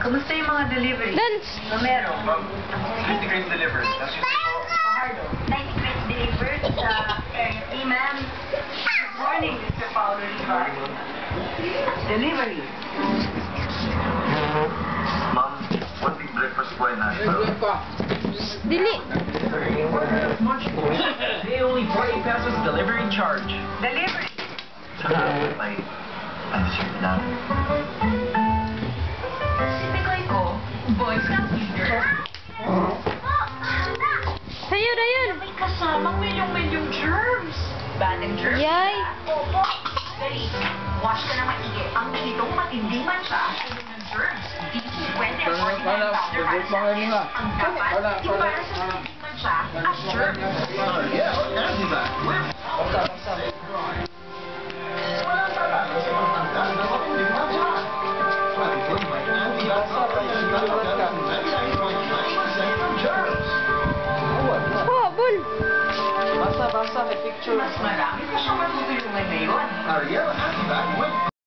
Kamusta yung mga delivery? Dance! Romero. 50 grades delivered. That's just Fajardo. 90 crates delivered sa area. Hey, ma'am. Good morning, Mr. Paulo Rivar. Delivery. Mom, one big breakfast po ay nasa. Dili! They only 40 pesos delivery charge. Delivery. May answer na. Sipikoy ko, Boy Scout leader. Sa'yo na yun! May kasamang milyong germs. Bad and germs? Yay! Opo. Dali, wash ka na maigi. Ang ganitong matindi man siya, tulong ng germs. Hindi pwede ang ordinary powder para sa akin. Ang dapat, yung para sa matindi man siya, as germs. Yeah, nasty ba? Oh, bun! Basa, may picture. Mas marami pa siyang matutulungan ngayon. Ariel, nasty ba?